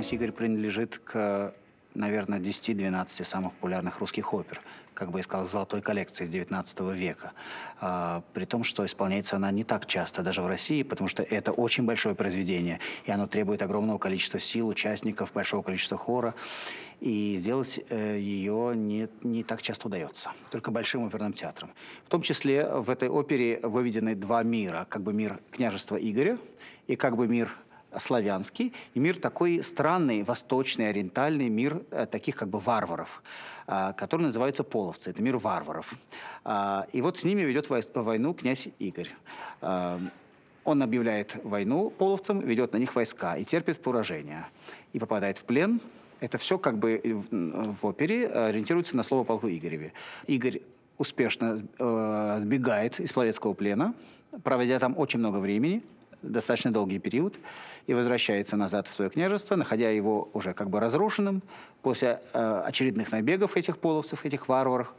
«Князь Игорь» принадлежит к, наверное, 10-12 самых популярных русских опер, как бы я сказал, золотой коллекции XIX века. При том, что исполняется она не так часто, даже в России, потому что это очень большое произведение, и оно требует огромного количества сил, участников, большого количества хора, и сделать ее не так часто удается, только большим оперным театром. В том числе в этой опере выведены два мира, как бы мир княжества Игоря и как бы мир славянский, и мир такой странный, восточный, ориентальный мир таких как бы варваров, которые называются половцы. Это мир варваров. И вот с ними ведет войну князь Игорь. Он объявляет войну половцам, ведет на них войска и терпит поражение. И попадает в плен. Это все как бы в опере ориентируется на слово о полку Игореве. Игорь успешно сбегает из половецкого плена, проведя там очень много времени, достаточно долгий период, и возвращается назад в свое княжество, находя его уже как бы разрушенным после очередных набегов этих половцев, этих варваров,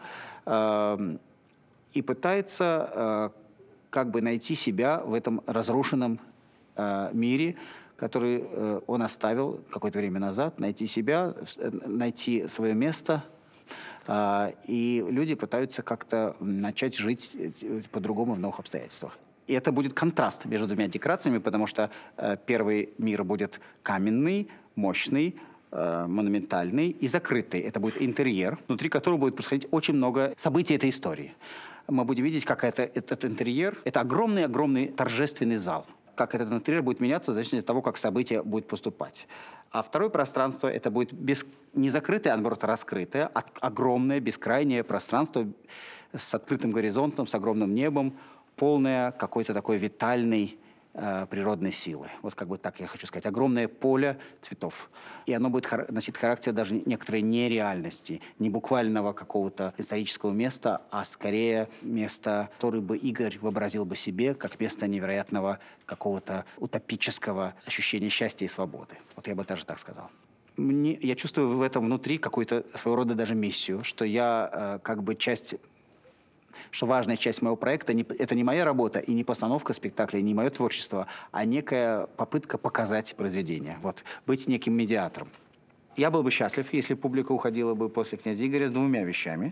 и пытается как бы найти себя в этом разрушенном мире, который он оставил какое-то время назад, найти себя, найти свое место. И люди пытаются как-то начать жить по-другому в новых обстоятельствах. И это будет контраст между двумя декорациями, потому что первый мир будет каменный, мощный, монументальный и закрытый. Это будет интерьер, внутри которого будет происходить очень много событий этой истории. Мы будем видеть, как этот интерьер – это огромный-огромный торжественный зал. Как этот интерьер будет меняться в зависимости от того, как события будут поступать. А второе пространство – это будет не закрытое, а наоборот раскрытое, огромное, бескрайнее пространство с открытым горизонтом, с огромным небом, полная какой-то такой витальной природной силы. Вот как бы так я хочу сказать. Огромное поле цветов. И оно будет носить характер даже некоторой нереальности, не буквального какого-то исторического места, а скорее места, которое бы Игорь вообразил бы себе как место невероятного какого-то утопического ощущения счастья и свободы. Вот я бы даже так сказал. Я чувствую в этом внутри какую-то своего рода даже миссию, что я как бы что важная часть моего проекта – это не моя работа и не постановка спектакля, не мое творчество, а некая попытка показать произведение, вот, быть неким медиатором. Я был бы счастлив, если публика уходила бы после «Князя Игоря» с двумя вещами.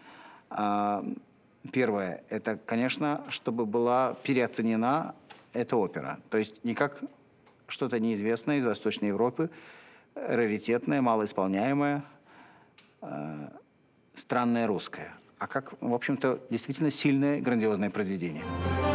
Первое – это, конечно, чтобы была переоценена эта опера. То есть не как что-то неизвестное из Восточной Европы, раритетное, малоисполняемое, странное русское, а как, в общем-то, действительно сильное, грандиозное произведение.